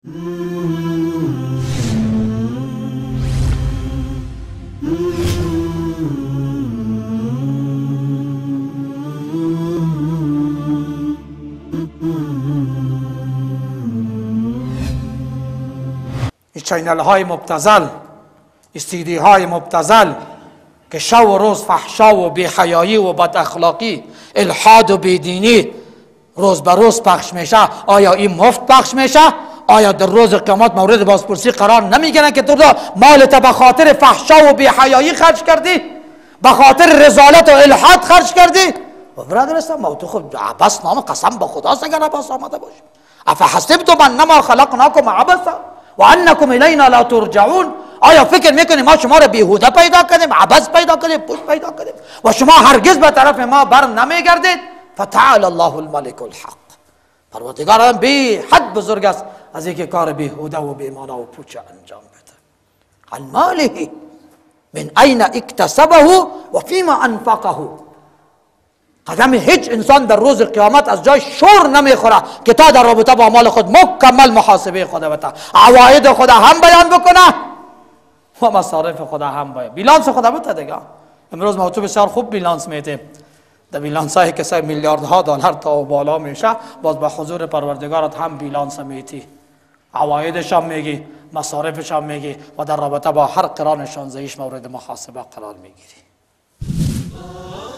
چینل های مبتذل، استیدی های مبتذل که شب و روز فحشا و بی‌حیایی و بد اخلاقی، الحاد و بیدینی روز به روز پخش میشه، آیا این مفت پخش میشه؟ آیا در روز قیامت مورد بازپرسی قرار نمیگیرن که تو مالت به خاطر فحشا و بی‌حیایی خرج کردی، به خاطر رذالت و الحاد خرج کردی؟ و برادر اسلام، ما تو خود عبس نام قسم به خداست اگر عبس آمده باشی. افحسبتم انما خلقناکم عبثا و انکم الینا لا ترجعون. آیا فکر میکنیم ما شما را بیهوده پیدا کردیم، عبث پیدا کردیم، پوچ پیدا کردیم و شما هرگز به طرف ما بر نمیگردید؟ فتعال الله الملك الحق. پروردگار بی حد بزرگ است از اینکه کار بیهوده و بی‌مانا و پوچ انجام بده. عن ماله من این اکتسبه و فیما انفقه. قدم هیچ انسان در روز قیامت از جای شور نمیخوره که تا در رابطه با مال خود مکمل محاسبه خود بده، عواید خود هم بیان بکنه و مصارف خود هم بیان، بیلانس خود بده دیگه. امروز ما تو بسیار خوب بیلانس میدیم، در بیلانس های کسای میلیاردها دلار تا بالا میشه، باز به حضور پروردگارت هم بیلانس میتی، عوایدش هم میگی، مصارفش هم میگی و در رابطه با هر قران 16 مورد محاسبه قرار میگیری.